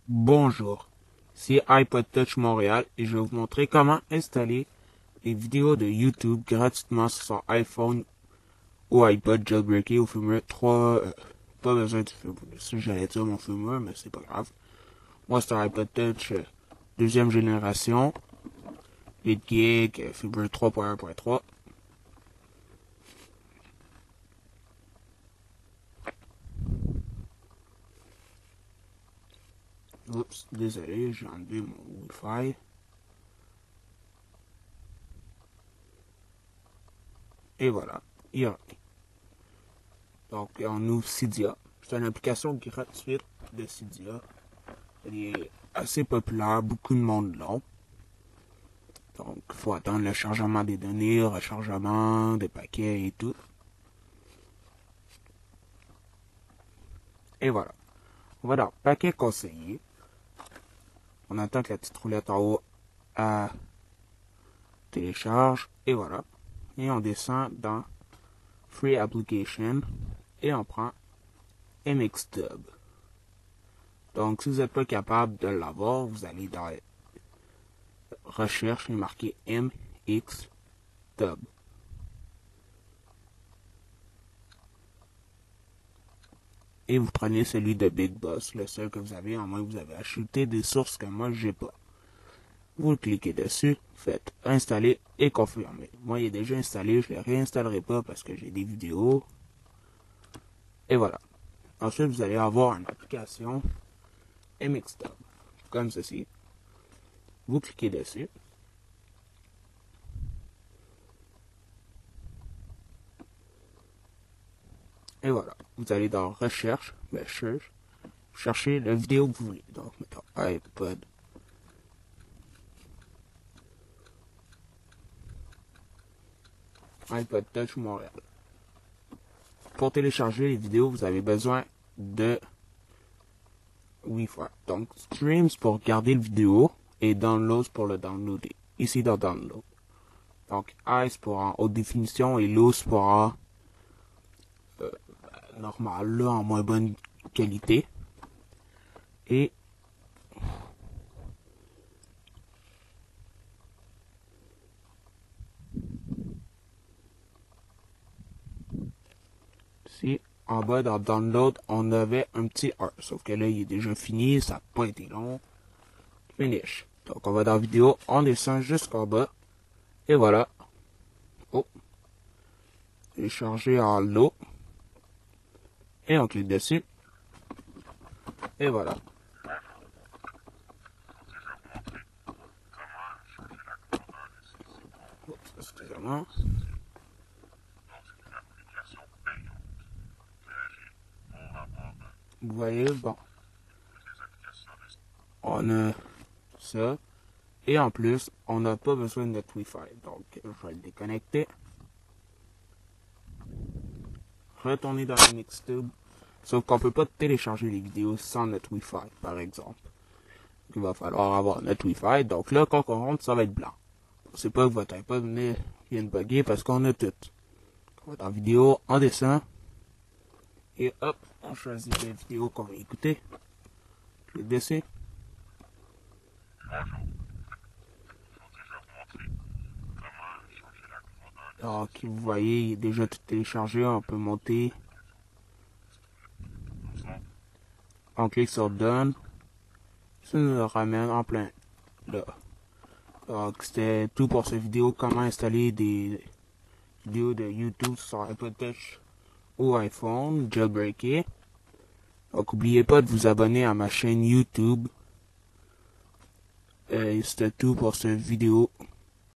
Bonjour, c'est iPod Touch Montréal et je vais vous montrer comment installer les vidéos de YouTube gratuitement sur son iPhone ou iPod jailbreaké au firmware 3. Pas besoin de firmware. Ça, j'allais dire mon firmware, mais c'est pas grave. Moi, c'est un iPod Touch deuxième génération, 8 GB, firmware 3.1.3. Oups, désolé, j'ai enlevé mon Wi-Fi. Et voilà, il y a. Donc, on ouvre Cydia. C'est une application gratuite de Cydia. Elle est assez populaire, beaucoup de monde l'ont. Donc, il faut attendre le chargement des données, rechargement des paquets et tout. Et voilà. On va dans paquet conseillé. On attend que la petite roulette en haut télécharge. Et voilà. Et on descend dans Free Application. Et on prend MXDub. Donc, si vous n'êtes pas capable de l'avoir, vous allez dans Recherche et marquer MXDub. Et vous prenez celui de Big Boss, le seul que vous avez, à moins que vous avez acheté des sources que moi j'ai pas. Vous cliquez dessus, faites installer et confirmer. Moi il est déjà installé, je ne le réinstallerai pas parce que j'ai des vidéos. Et voilà. Ensuite vous allez avoir une application MXDub, comme ceci. Vous cliquez dessus. Et voilà. Vous allez dans recherche, cherchez la vidéo que vous voulez. Donc mettons iPod Touch Montréal. Pour télécharger les vidéos, vous avez besoin de Wi-Fi. Donc, Streams pour garder le vidéo et Downloads pour le downloader. Ici dans Download. Donc, Ice pour en haute définition et Loose pour en normal, là, en moins bonne qualité. Et ici, en bas dans Download, on avait un petit R. Sauf que là, il est déjà fini, ça n'a pas été long. Finish. Donc, on va dans Vidéo, on descend jusqu'en bas. Et voilà. Oh. Télécharger en low. Et on clique dessus. Et voilà. Excusez-moi. Vous voyez, bon. On a ça. Et en plus, on n'a pas besoin de notre Wi-Fi. Donc, je vais le déconnecter. Retourner dans MXTube. Sauf qu'on peut pas télécharger les vidéos sans notre Wi-Fi, par exemple. Donc, il va falloir avoir notre Wi-Fi. Donc là, quand on rentre, ça va être blanc. C'est pas que votre iPod vient de bugger parce qu'on a tout. On va dans vidéo, on descend. Et hop, on choisit la vidéo qu'on va écouter. Clique dessus. Donc, vous voyez, il est déjà tout téléchargé. On peut monter. On clique sur Done. Ça nous le ramène en plein là. Donc, c'était tout pour cette vidéo. Comment installer des vidéos de YouTube sur iPod Touch ou iPhone jailbreaké. Donc, n'oubliez pas de vous abonner à ma chaîne YouTube. C'était tout pour cette vidéo.